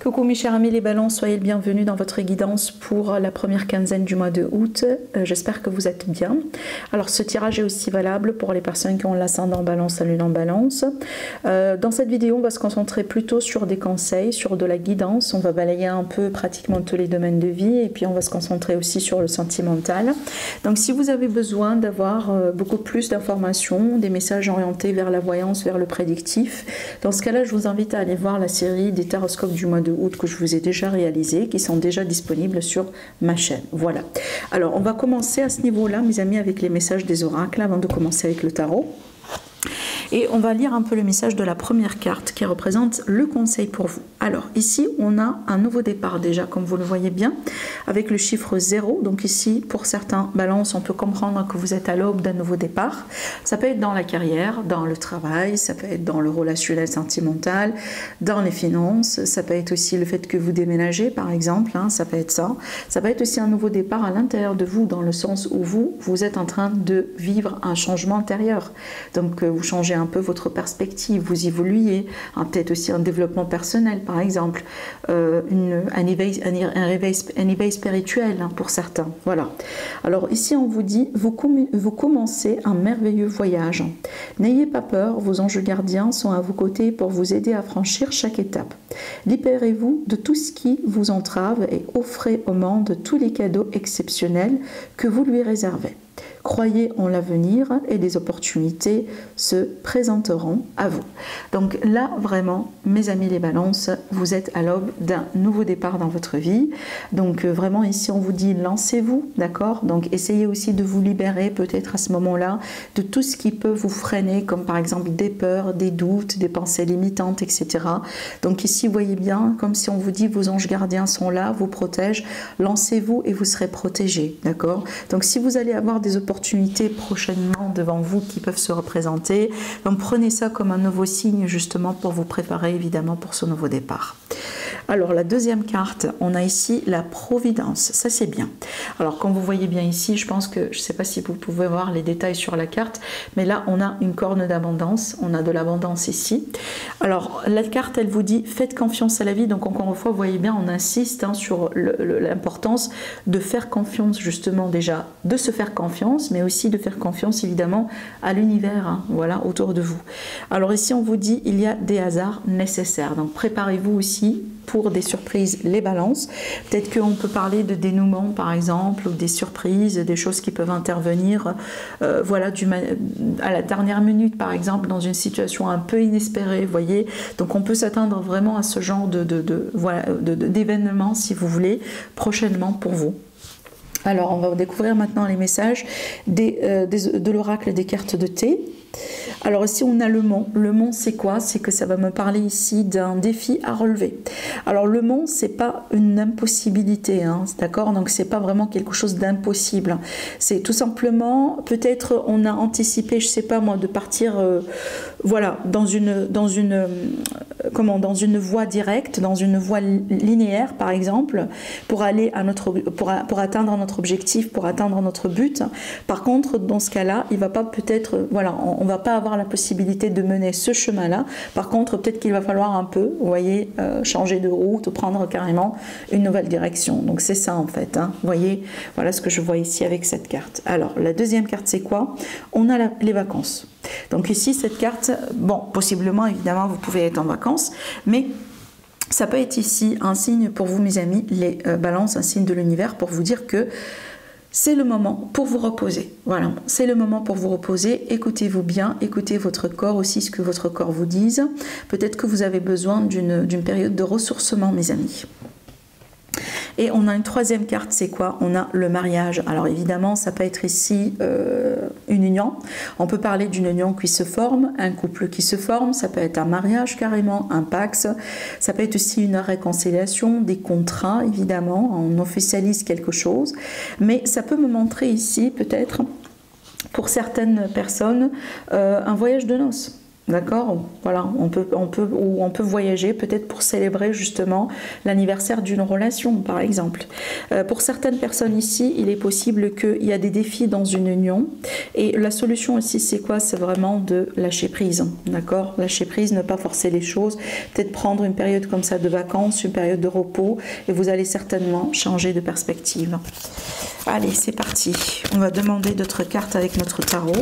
Coucou mes chers amis les balances, soyez le bienvenu dans votre guidance pour la première quinzaine du mois de août. J'espère que vous êtes bien. Alors ce tirage est aussi valable pour les personnes qui ont l'ascendant balance, la lune en balance. Dans cette vidéo, on va se concentrer plutôt sur des conseils, sur de la guidance. On va balayer un peu pratiquement tous les domaines de vie et puis on va se concentrer aussi sur le sentimental. Donc si vous avez besoin d'avoir beaucoup plus d'informations, des messages orientés vers la voyance, vers le prédictif, dans ce cas-là, je vous invite à aller voir la série des taroscopes du mois de août que je vous ai déjà réalisé, qui sont déjà disponibles sur ma chaîne. Voilà. Alors, on va commencer à ce niveau-là, mes amis, avec les messages des oracles, avant de commencer avec le tarot. Et on va lire un peu le message de la première carte qui représente le conseil pour vous. Alors ici, on a un nouveau départ déjà, comme vous le voyez bien, avec le chiffre 0. Donc ici, pour certains balances, on peut comprendre que vous êtes à l'aube d'un nouveau départ. Ça peut être dans la carrière, dans le travail, ça peut être dans le relationnel sentimental, dans les finances, ça peut être aussi le fait que vous déménagez, par exemple, hein, ça peut être ça. Ça peut être aussi un nouveau départ à l'intérieur de vous, dans le sens où vous êtes en train de vivre un changement intérieur. Donc vous changez un peu votre perspective, vous évoluez, hein, peut-être aussi un développement personnel par exemple, un éveil spirituel hein, pour certains. Voilà. Alors ici on vous dit, vous commencez un merveilleux voyage. N'ayez pas peur, vos anges gardiens sont à vos côtés pour vous aider à franchir chaque étape. Libérez-vous de tout ce qui vous entrave et offrez au monde tous les cadeaux exceptionnels que vous lui réservez. Croyez en l'avenir et des opportunités se présenteront à vous. Donc là, vraiment, mes amis les balances, vous êtes à l'aube d'un nouveau départ dans votre vie. Donc vraiment, ici, on vous dit, lancez-vous, d'accord? Donc essayez aussi de vous libérer peut-être à ce moment-là de tout ce qui peut vous freiner, comme par exemple des peurs, des doutes, des pensées limitantes, etc. Donc ici, vous voyez bien, comme si on vous dit, vos anges gardiens sont là, vous protègent, lancez-vous et vous serez protégés, d'accord? Donc si vous allez avoir des opportunités prochainement devant vous qui peuvent se représenter, donc prenez ça comme un nouveau signe justement pour vous préparer évidemment pour ce nouveau départ. Alors la deuxième carte, on a ici la providence, ça c'est bien. Alors comme vous voyez bien ici, je pense que, je ne sais pas si vous pouvez voir les détails sur la carte, mais là on a une corne d'abondance, on a de l'abondance ici. Alors la carte elle vous dit faites confiance à la vie, donc encore une fois vous voyez bien on insiste hein, sur l'importance de faire confiance justement déjà, de se faire confiance, mais aussi de faire confiance évidemment à l'univers, hein, voilà, autour de vous. Alors ici on vous dit il y a des hasards nécessaires, donc préparez-vous aussi pour des surprises les balances. Peut-être qu'on peut parler de dénouement par exemple, ou des surprises, des choses qui peuvent intervenir voilà, à la dernière minute par exemple, dans une situation un peu inespérée, vous voyez. Donc on peut s'attendre vraiment à ce genre d'événements, si vous voulez, prochainement pour vous. Alors on va découvrir maintenant les messages de l'oracle des cartes de thé. Alors ici on a le mont. Le mont c'est quoi? C'est que ça va me parler ici d'un défi à relever. Alors le mont c'est pas une impossibilité, hein, d'accord? Donc c'est pas vraiment quelque chose d'impossible. C'est tout simplement, peut-être on a anticipé, je sais pas moi, de partir voilà, dans une voie directe, dans une voie linéaire par exemple, pour aller à pour atteindre notre objectif, pour atteindre notre but. Par contre, dans ce cas-là, il va pas peut-être, voilà, on va pas avoir la possibilité de mener ce chemin-là. Par contre, peut-être qu'il va falloir un peu, vous voyez, changer de route ou prendre carrément une nouvelle direction. Donc c'est ça en fait, hein. Vous voyez, voilà ce que je vois ici avec cette carte. Alors, la deuxième carte, c'est quoi? On a les vacances. Donc ici, cette carte, bon, possiblement, évidemment, vous pouvez être en vacances, mais ça peut être ici un signe pour vous, mes amis, les balances, un signe de l'univers pour vous dire que c'est le moment pour vous reposer. Voilà, c'est le moment pour vous reposer. Écoutez-vous bien, écoutez votre corps aussi, ce que votre corps vous dise. Peut-être que vous avez besoin d'une période de ressourcement, mes amis. Et on a une troisième carte, c'est quoi? On a le mariage. Alors évidemment, ça peut être ici une union. On peut parler d'une union qui se forme, un couple qui se forme. Ça peut être un mariage carrément, un pax. Ça peut être aussi une réconciliation, des contrats, évidemment. On officialise quelque chose. Mais ça peut me montrer ici, peut-être, pour certaines personnes, un voyage de noces. D'accord, voilà, on peut voyager peut-être pour célébrer justement l'anniversaire d'une relation, par exemple. Pour certaines personnes ici, il est possible qu'il y a des défis dans une union. Et la solution ici, c'est quoi? C'est vraiment de lâcher prise, d'accord? Lâcher prise, ne pas forcer les choses. Peut-être prendre une période comme ça de vacances, une période de repos, et vous allez certainement changer de perspective. Allez, c'est parti. On va demander d'autres cartes avec notre tarot.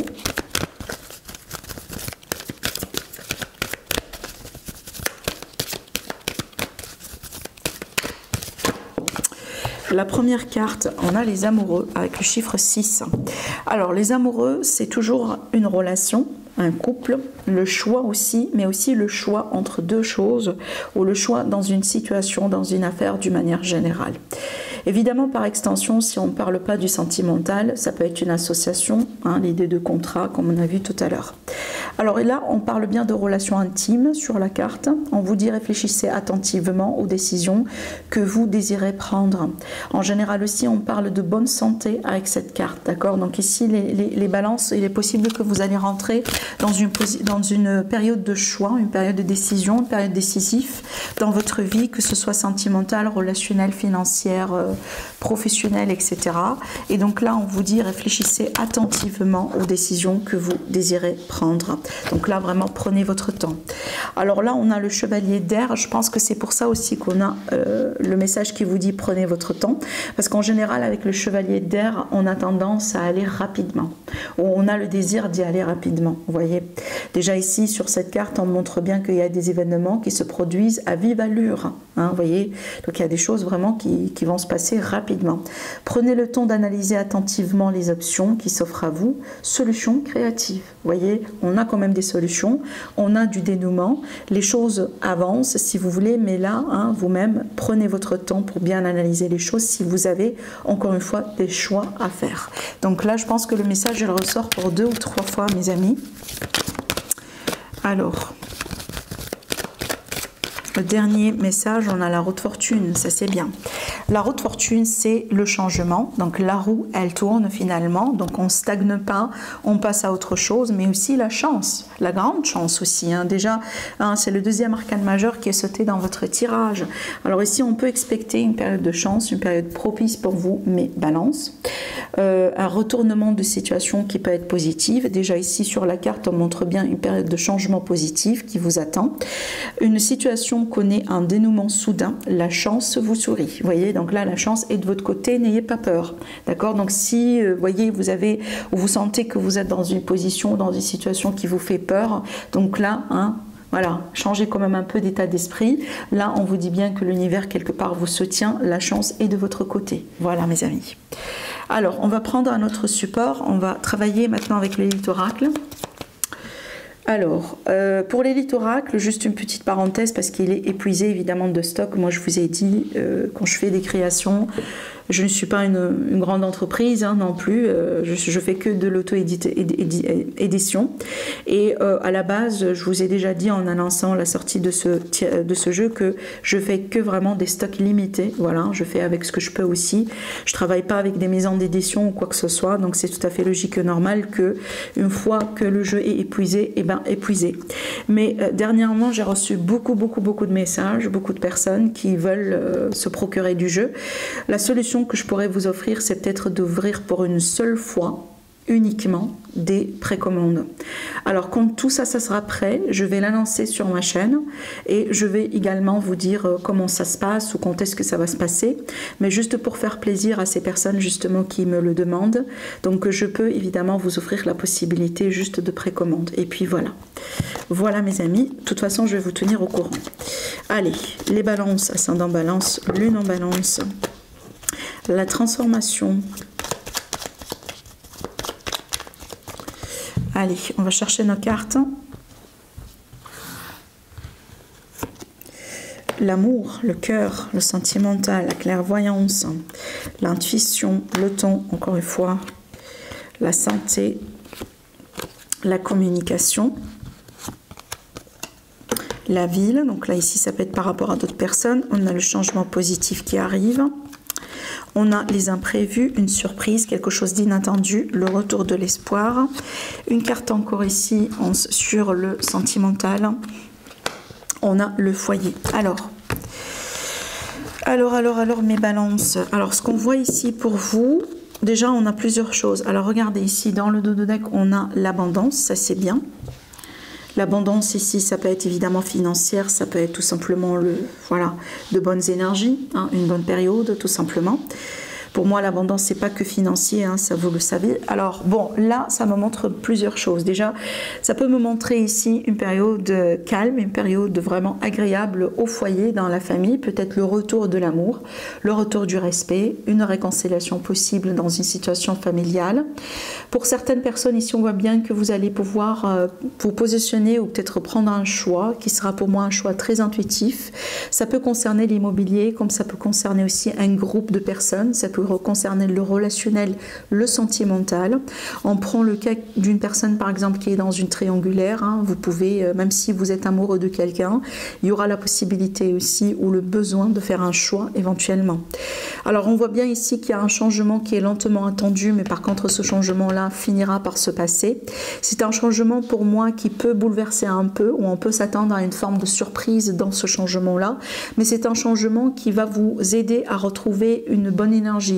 La première carte, on a les amoureux avec le chiffre 6. Alors, les amoureux, c'est toujours une relation, un couple, le choix aussi, mais aussi le choix entre deux choses ou le choix dans une situation, dans une affaire d'une manière générale. Évidemment, par extension, si on ne parle pas du sentimental, ça peut être une association, hein, l'idée de contrat, comme on a vu tout à l'heure. Alors et là, on parle bien de relations intimes sur la carte. On vous dit réfléchissez attentivement aux décisions que vous désirez prendre. En général aussi, on parle de bonne santé avec cette carte, d'accord? Donc ici, les balances, il est possible que vous allez rentrer dans une période de choix, une période de décision, une période décisive dans votre vie, que ce soit sentimentale, relationnelle, financière, professionnelle, etc. Et donc là, on vous dit réfléchissez attentivement aux décisions que vous désirez prendre. Donc là, vraiment, prenez votre temps. Alors là, on a le chevalier d'air. Je pense que c'est pour ça aussi qu'on a le message qui vous dit prenez votre temps. Parce qu'en général, avec le chevalier d'air, on a tendance à aller rapidement. Ou on a le désir d'y aller rapidement. Vous voyez, déjà ici, sur cette carte, on montre bien qu'il y a des événements qui se produisent à vive allure. Hein, vous voyez, donc il y a des choses vraiment qui vont se passer rapidement. Prenez le temps d'analyser attentivement les options qui s'offrent à vous. Solutions créatives. Vous voyez, on a quand même des solutions, on a du dénouement, les choses avancent si vous voulez, mais là, hein, vous-même, prenez votre temps pour bien analyser les choses si vous avez, encore une fois, des choix à faire. Donc là, je pense que le message, il ressort pour 2 ou 3 fois, mes amis. Alors, le dernier message, on a la roue de fortune, ça c'est bien. La roue de fortune, c'est le changement. Donc la roue, elle tourne finalement. Donc on ne stagne pas, on passe à autre chose, mais aussi la chance, la grande chance aussi. Hein. Déjà, hein, c'est le deuxième arcane majeur qui est sauté dans votre tirage. Alors ici, on peut expecter une période de chance, une période propice pour vous, mais balance. Un retournement de situation qui peut être positive. Déjà ici, sur la carte, on montre bien une période de changement positif qui vous attend. Une situation connaît un dénouement soudain. La chance vous sourit. Vous voyez, donc là, la chance est de votre côté, n'ayez pas peur. D'accord? Donc si, voyez, vous sentez que vous êtes dans une position, dans une situation qui vous fait peur, donc là, hein, voilà, changez quand même un peu d'état d'esprit. Là, on vous dit bien que l'univers, quelque part, vous soutient. La chance est de votre côté. Voilà, mes amis. Alors, on va prendre un autre support. On va travailler maintenant avec l'élite oracle. Alors, pour l'élite oracle, juste une petite parenthèse parce qu'il est épuisé évidemment de stock. Moi, je vous ai dit, quand je fais des créations, je ne suis pas une grande entreprise hein, non plus, je fais que de l'auto-édition. Et à la base, je vous ai déjà dit en annonçant la sortie de ce jeu que je fais que vraiment des stocks limités. Voilà, je fais avec ce que je peux aussi. Je ne travaille pas avec des maisons d'édition ou quoi que ce soit, donc c'est tout à fait logique et normal que une fois que le jeu est épuisé, eh ben épuisé. Mais dernièrement, j'ai reçu beaucoup de messages, beaucoup de personnes qui veulent se procurer du jeu. La solution que je pourrais vous offrir, c'est peut-être d'ouvrir pour une seule fois uniquement des précommandes. Alors quand tout ça sera prêt, je vais l'annoncer sur ma chaîne et je vais également vous dire comment ça se passe ou quand est-ce que ça va se passer, mais juste pour faire plaisir à ces personnes justement qui me le demandent. Donc je peux évidemment vous offrir la possibilité juste de précommande. Et puis voilà. Voilà mes amis, de toute façon je vais vous tenir au courant. Allez, les balances, ascendant balance, lune en balance, la transformation. Allez, on va chercher nos cartes. L'amour, le cœur, le sentimental, la clairvoyance, l'intuition, le ton, encore une fois, la santé, la communication, la ville. Donc là, ici, ça peut être par rapport à d'autres personnes. On a le changement positif qui arrive. On a les imprévus, une surprise, quelque chose d'inattendu, le retour de l'espoir. Une carte encore ici sur le sentimental. On a le foyer. Alors, mes balances. Alors, ce qu'on voit ici pour vous, déjà, on a plusieurs choses. Alors, regardez ici, dans le dos de deck, on a l'abondance, ça c'est bien. L'abondance ici, ça peut être évidemment financière, ça peut être tout simplement de bonnes énergies, hein, une bonne période, tout simplement. Pour moi, l'abondance, c'est pas que financier, hein, ça vous le savez. Alors, bon, là, ça me montre plusieurs choses. Déjà, ça peut me montrer ici une période calme, une période vraiment agréable au foyer, dans la famille. Peut-être le retour de l'amour, le retour du respect, une réconciliation possible dans une situation familiale. Pour certaines personnes, ici, on voit bien que vous allez pouvoir vous positionner ou peut-être prendre un choix qui sera pour moi un choix très intuitif. Ça peut concerner l'immobilier, comme ça peut concerner aussi un groupe de personnes. Ça peut concerner le relationnel, le sentimental. On prend le cas d'une personne par exemple qui est dans une triangulaire, hein, vous pouvez, même si vous êtes amoureux de quelqu'un, il y aura la possibilité aussi ou le besoin de faire un choix éventuellement. Alors on voit bien ici qu'il y a un changement qui est lentement attendu, mais par contre ce changement-là finira par se passer. C'est un changement pour moi qui peut bouleverser un peu, ou on peut s'attendre à une forme de surprise dans ce changement-là, mais c'est un changement qui va vous aider à retrouver une bonne énergie,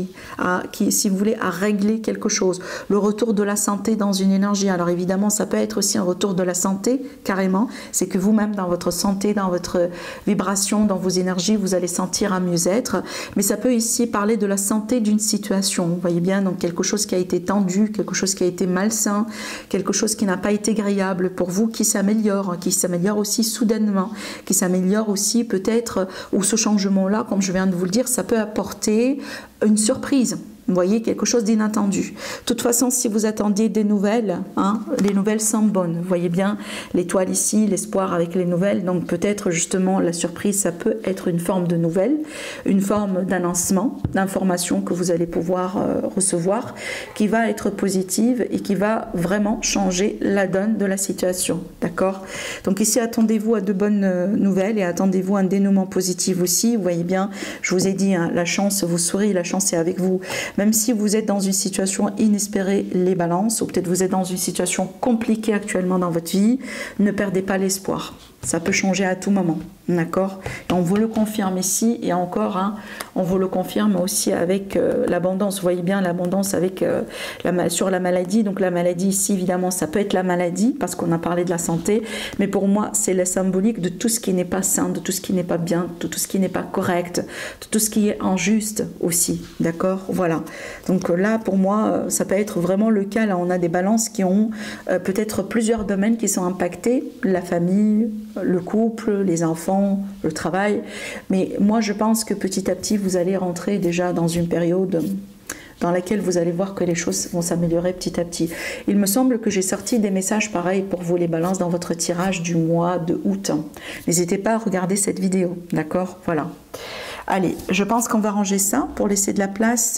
si vous voulez, à régler quelque chose. Le retour de la santé dans une énergie. Alors évidemment, ça peut être aussi un retour de la santé, carrément. C'est que vous-même, dans votre santé, dans votre vibration, dans vos énergies, vous allez sentir un mieux-être. Mais ça peut ici parler de la santé d'une situation. Vous voyez bien, donc quelque chose qui a été tendu, quelque chose qui a été malsain, quelque chose qui n'a pas été agréable pour vous, qui s'améliore aussi soudainement, qui s'améliore aussi peut-être, ou ce changement-là, comme je viens de vous le dire, ça peut apporter une surprise. Vous voyez, quelque chose d'inattendu. De toute façon, si vous attendiez des nouvelles, hein, les nouvelles sont bonnes. Vous voyez bien l'étoile ici, l'espoir avec les nouvelles. Donc peut-être justement la surprise, ça peut être une forme de nouvelle, une forme d'annoncement, d'information que vous allez pouvoir recevoir, qui va être positive et qui va vraiment changer la donne de la situation. D'accord? Donc ici, attendez-vous à de bonnes nouvelles et attendez-vous à un dénouement positif aussi. Vous voyez bien, je vous ai dit, hein, la chance vous sourit, la chance est avec vous. Même si vous êtes dans une situation inespérée, les balances, ou peut-être vous êtes dans une situation compliquée actuellement dans votre vie, ne perdez pas l'espoir. Ça peut changer à tout moment, d'accord? On vous le confirme ici, et encore, hein, on vous le confirme aussi avec l'abondance. Vous voyez bien l'abondance avec sur la maladie. Donc la maladie ici, évidemment, ça peut être la maladie, parce qu'on a parlé de la santé, mais pour moi, c'est la symbolique de tout ce qui n'est pas sain, de tout ce qui n'est pas bien, de tout ce qui n'est pas correct, de tout ce qui est injuste aussi, d'accord? Voilà. Donc là, pour moi, ça peut être vraiment le cas. Là, on a des balances qui ont peut-être plusieurs domaines qui sont impactés, la famille, le couple, les enfants, le travail. Mais moi, je pense que petit à petit, vous allez rentrer déjà dans une période dans laquelle vous allez voir que les choses vont s'améliorer petit à petit. Il me semble que j'ai sorti des messages pareils pour vous les balances dans votre tirage du mois de août. N'hésitez pas à regarder cette vidéo, d'accord? Voilà. Allez, je pense qu'on va ranger ça pour laisser de la place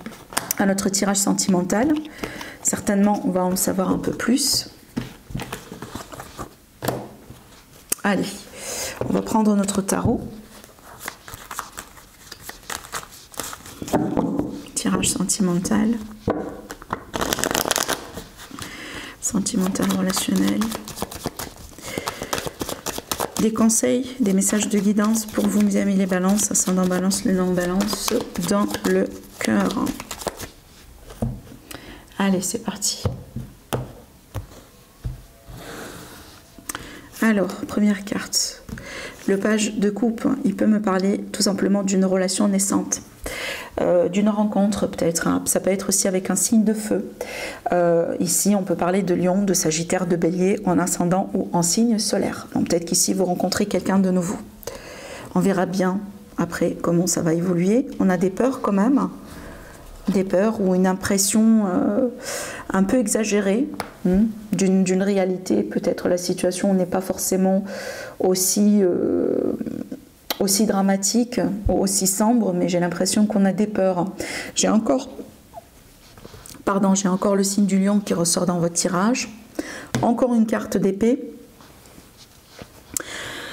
à notre tirage sentimental. Certainement, on va en savoir un peu plus. Allez, on va prendre notre tarot. Tirage sentimental. Sentimental relationnel. Des conseils, des messages de guidance pour vous, mes amis les balances, ascendant balance, le non-balance, dans le cœur. Allez, c'est parti. Alors, première carte, le page de coupe, il peut me parler tout simplement d'une relation naissante, d'une rencontre peut-être, hein. Ça peut être aussi avec un signe de feu. Ici, on peut parler de lion, de sagittaire, de bélier, en ascendant ou en signe solaire. Donc peut-être qu'ici, vous rencontrez quelqu'un de nouveau. On verra bien après comment ça va évoluer. On a des peurs quand même. Des peurs ou une impression un peu exagérée d'une réalité. Peut-être la situation n'est pas forcément aussi dramatique, aussi sombre, mais j'ai l'impression qu'on a des peurs. J'ai encore le signe du lion qui ressort dans votre tirage. Encore une carte d'épée.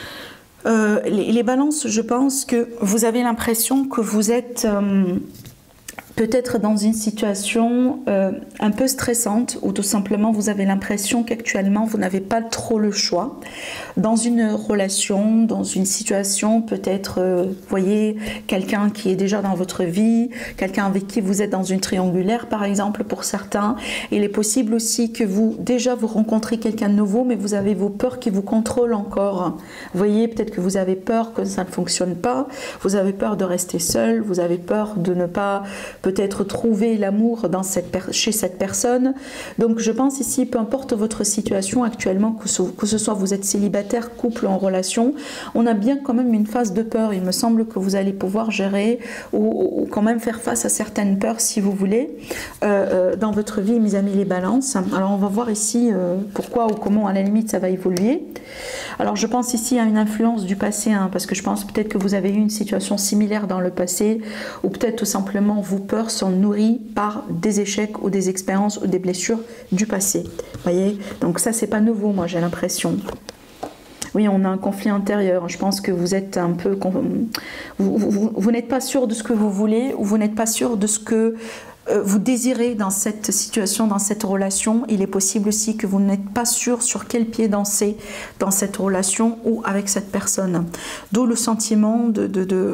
Les balances, je pense que vous avez l'impression que vous êtes peut-être dans une situation un peu stressante ou tout simplement vous avez l'impression qu'actuellement vous n'avez pas trop le choix dans une relation, dans une situation peut-être, vous voyez, quelqu'un qui est déjà dans votre vie, quelqu'un avec qui vous êtes dans une triangulaire par exemple pour certains. Il est possible aussi que vous rencontrez quelqu'un de nouveau mais vous avez vos peurs qui vous contrôlent encore. Vous voyez, peut-être que vous avez peur que ça ne fonctionne pas, vous avez peur de rester seul, vous avez peur de ne pas peut-être trouver l'amour chez cette personne. Donc je pense ici, peu importe votre situation actuellement, que ce soit vous êtes célibataire, couple, en relation, on a bien quand même une phase de peur. Il me semble que vous allez pouvoir gérer ou quand même faire face à certaines peurs si vous voulez dans votre vie, mes amis les balances. Alors on va voir ici pourquoi ou comment à la limite ça va évoluer. Alors je pense ici à une influence du passé, parce que je pense peut-être que vous avez eu une situation similaire dans le passé ou peut-être tout simplement vos peurs sont nourries par des échecs ou des expériences ou des blessures du passé. Vous voyez, donc ça c'est pas nouveau, moi j'ai l'impression. Oui, on a un conflit intérieur. Je pense que vous êtes un peu... Vous n'êtes pas sûr de ce que vous voulez ou vous n'êtes pas sûr de ce que vous désirez dans cette situation, dans cette relation. Il est possible aussi que vous n'êtes pas sûr sur quel pied danser dans cette relation ou avec cette personne. D'où le sentiment de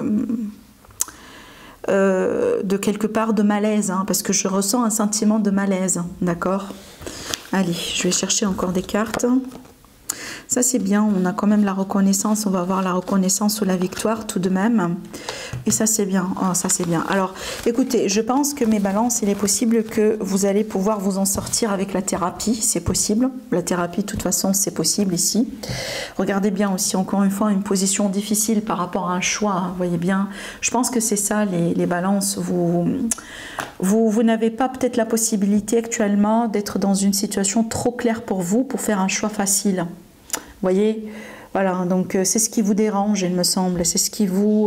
quelque part de malaise, parce que je ressens un sentiment de malaise, d'accord? Allez, je vais chercher encore des cartes. Ça c'est bien, on a quand même la reconnaissance, on va avoir la reconnaissance ou la victoire tout de même. Et ça c'est bien, oh, ça c'est bien. Alors écoutez, je pense que mes balances, il est possible que vous allez pouvoir vous en sortir avec la thérapie, c'est possible. La thérapie de toute façon c'est possible ici. Regardez bien aussi, encore une fois, une position difficile par rapport à un choix, vous voyez bien. Je pense que c'est ça les balances, vous n'avez pas peut-être la possibilité actuellement d'être dans une situation trop claire pour vous pour faire un choix facile. Vous voyez, voilà, donc c'est ce qui vous dérange, il me semble, c'est ce qui vous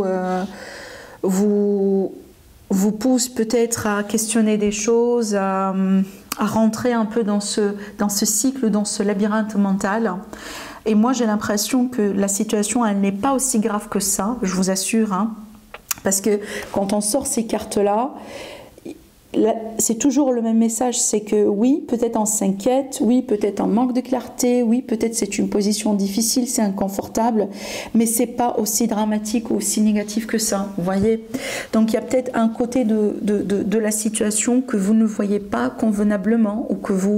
pousse peut-être à questionner des choses, à rentrer un peu dans ce cycle, dans ce labyrinthe mental. Et moi, j'ai l'impression que la situation, elle n'est pas aussi grave que ça, je vous assure, parce que quand on sort ces cartes-là, c'est toujours le même message, c'est que oui, peut-être on s'inquiète, oui, peut-être on manque de clarté, oui, peut-être c'est une position difficile, c'est inconfortable, mais c'est pas aussi dramatique ou aussi négatif que ça, vous voyez. Donc il y a peut-être un côté de la situation que vous ne voyez pas convenablement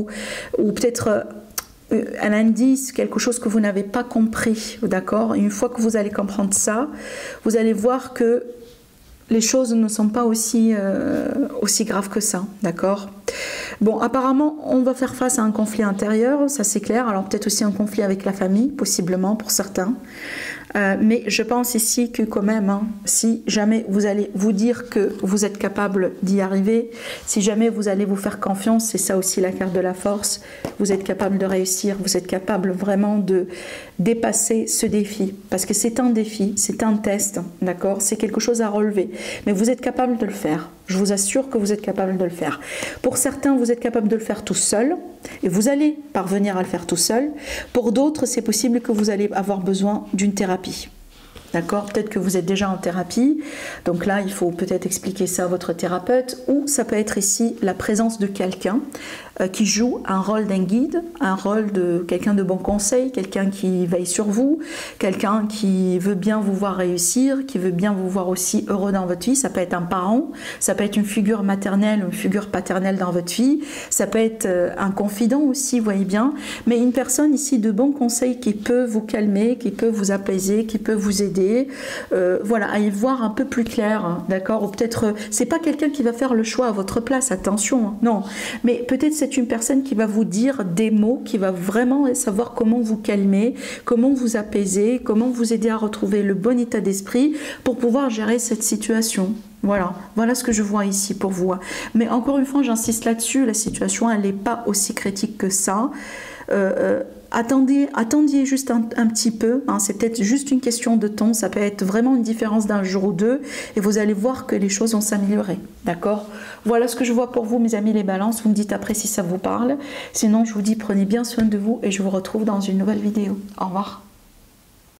ou peut-être un indice, quelque chose que vous n'avez pas compris, d'accord. Une fois que vous allez comprendre ça, vous allez voir que les choses ne sont pas aussi graves que ça, d'accord? Bon, apparemment, on va faire face à un conflit intérieur, ça c'est clair. Alors peut-être aussi un conflit avec la famille, possiblement pour certains. Mais je pense ici que quand même, si jamais vous allez vous dire que vous êtes capable d'y arriver, si jamais vous allez vous faire confiance, c'est ça aussi la carte de la force, vous êtes capable de réussir, vous êtes capable vraiment de dépasser ce défi. Parce que c'est un défi, c'est un test, d'accord? C'est quelque chose à relever. Mais vous êtes capable de le faire. Je vous assure que vous êtes capable de le faire. Pour certains, vous êtes capable de le faire tout seul et vous allez parvenir à le faire tout seul. Pour d'autres, c'est possible que vous allez avoir besoin d'une thérapie. D'accord? Peut-être que vous êtes déjà en thérapie, donc là il faut peut-être expliquer ça à votre thérapeute, ou ça peut être ici la présence de quelqu'un qui joue un rôle d'un guide, un rôle de quelqu'un de bon conseil, quelqu'un qui veille sur vous, quelqu'un qui veut bien vous voir réussir, qui veut bien vous voir aussi heureux dans votre vie. Ça peut être un parent, ça peut être une figure maternelle, une figure paternelle dans votre vie, ça peut être un confident aussi, vous voyez bien, mais une personne ici de bon conseil qui peut vous calmer, qui peut vous apaiser, qui peut vous aider, voilà, à y voir un peu plus clair, d'accord? Ou peut-être, c'est pas quelqu'un qui va faire le choix à votre place, attention, non, mais peut-être c'est une personne qui va vous dire des mots, qui va vraiment savoir comment vous calmer, comment vous apaiser, comment vous aider à retrouver le bon état d'esprit pour pouvoir gérer cette situation. Voilà, voilà ce que je vois ici pour vous. Mais encore une fois, j'insiste là-dessus, la situation, elle n'est pas aussi critique que ça. Attendez juste un petit peu, c'est peut-être juste une question de temps, ça peut être vraiment une différence d'un jour ou deux et vous allez voir que les choses vont s'améliorer, d'accord? Voilà ce que je vois pour vous, mes amis les balances, vous me dites après si ça vous parle, sinon je vous dis prenez bien soin de vous et je vous retrouve dans une nouvelle vidéo. Au revoir.